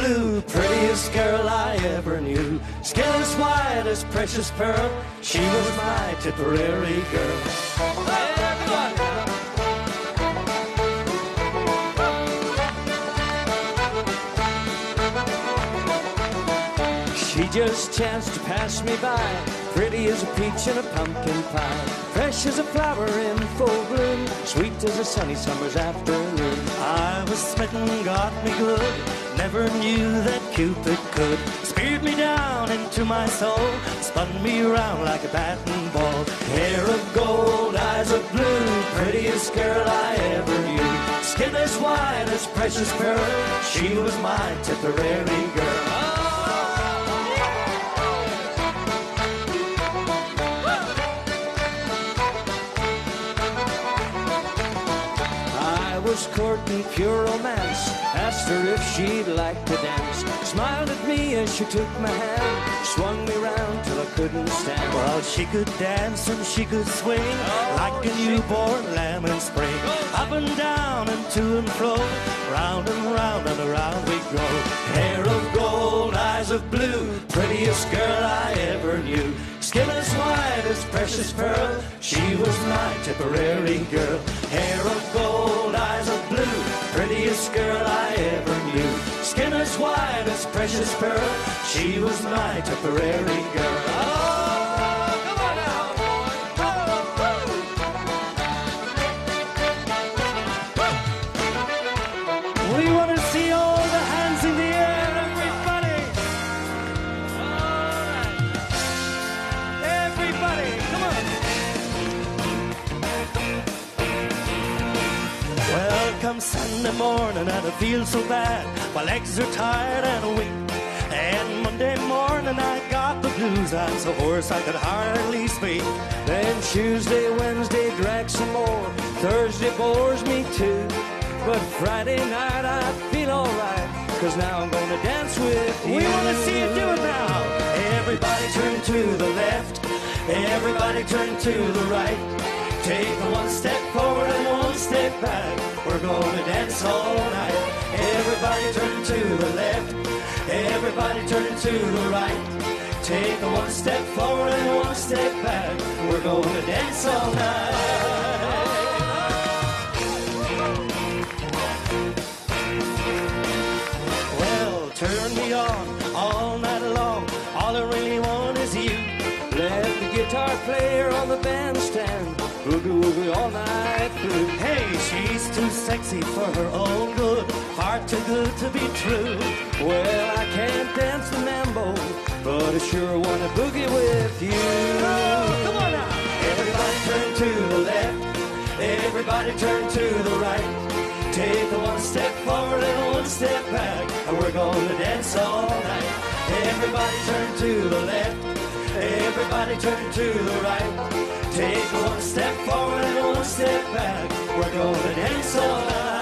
blue, prettiest girl I ever knew. Skin as white as precious pearl, she was my Tipperary girl. She just chanced to pass me by, pretty as a peach in a pumpkin pie, fresh as a flower in full bloom, sweet as a sunny summer's afternoon. I was smitten, got me good, never knew that Cupid could. Speared me down into my soul, spun me around like a batting ball. Hair of gold, eyes of blue, prettiest girl I ever knew. Skin as white as precious pearl, she was my Tipperary girl. I was courting pure romance, asked her if she'd like to dance. Smiled at me as she took my hand, swung me round till I couldn't stand. Well, she could dance and she could swing like a newborn lamb in spring. Up and down and to and fro, round and around we go. Hair of gold, eyes of blue, prettiest girl I ever knew. Skin as white as precious pearl, she was my Tipperary girl. Hair of gold, eyes of blue, prettiest girl I ever knew. Skin as white as precious pearl, she was my Tipperary girl. Oh, come on now, boy. Oh. We want to see all the hands in the air, everybody. All right. Everybody, come on. Well, come Sunday morning and I feel so bad. My legs are tired and weak. And Monday morning I got the blues. I'm so hoarse I could hardly speak. Then Tuesday, Wednesday, drag some more. Thursday bores me too. But Friday night I feel alright, 'cause now I'm gonna dance with you. We wanna see you do it now. Everybody turn to the left, everybody turn to the right. Take one step forward and one step back. We're gonna dance all night. Everybody turn to the left, everybody turn to the right. Take one step forward and one step back. We're gonna dance all night. Turn me on all night long, all I really want is you. Let the guitar player on the bandstand boogie woogie all night through. Hey, she's too sexy for her own good, far too good to be true. Well, I can't dance the mambo, but I sure wanna boogie with you. Oh, come on now. Everybody turn to the left, everybody turn to the right. Take one step forward and one step back, and we're gonna dance all night. Everybody turn to the left, everybody turn to the right. Take one step forward and one step back, we're gonna dance all night.